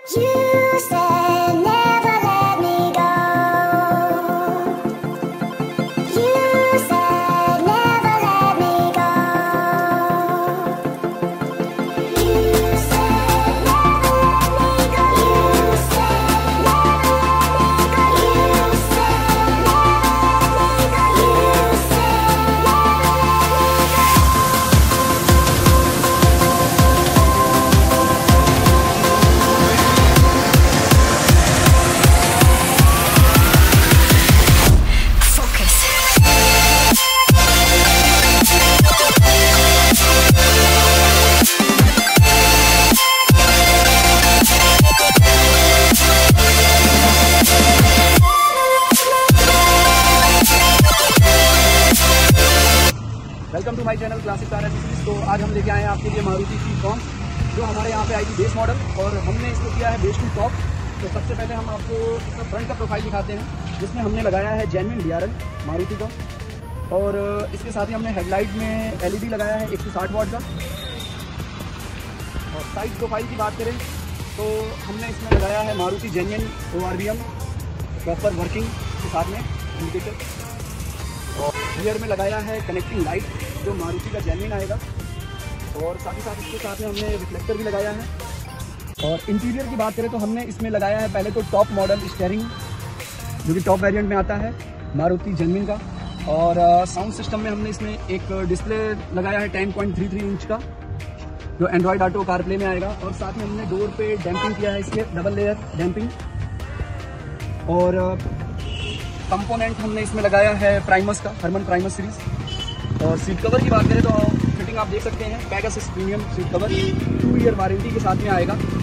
You said never let me go. You said never let me go. You said never let me go. You said never let me go. You said never let me go. You said welcome to my channel classic car accessories. तो आज हम लेके आए हैं आपके लिए मारुति ईकॉन, जो हमारे यहाँ पे आई थी बेस मॉडल और हमने इसको किया है बेस टू टॉप। तो सबसे पहले हम आपको इसका फ्रंट का प्रोफाइल दिखाते हैं, जिसमें हमने लगाया है जेन्युइन डीआरएल मारुति का, और इसके साथ ही हमने हेडलाइट में एलईडी लगाया है 160 वाट का। और साइड प्रोफाइल की बात करें तो हमने इसमें लगाया है Maruti genuine ORVM proper working के साथ में इंडिकेटर, और रियर में लगाया है कनेक्टिंग लाइट जो मारुति का जेन्युइन आएगा, और साथ ही साथ इसके साथ में हमने रिफ्लेक्टर भी लगाया है। और इंटीरियर की बात करें तो हमने इसमें लगाया है पहले तो टॉप मॉडल स्टीयरिंग, जो कि टॉप वेरिएंट में आता है मारुति जेन्युइन का। और साउंड सिस्टम में हमने इसमें एक डिस्प्ले लगाया है 10.33 इंच का, जो एंड्रॉयड ऑटो कारप्ले में आएगा। और साथ में हमने डोर पे डैम्पिंग किया है, इसके डबल लेयर डैम्पिंग। और कंपोनेंट हमने इसमें लगाया है प्राइमस का, हरमन प्राइमस सीरीज। और सीट कवर की बात करें तो फिटिंग आप देख सकते हैं, Pegasus premium seat cover 2 year warranty के साथ में आएगा।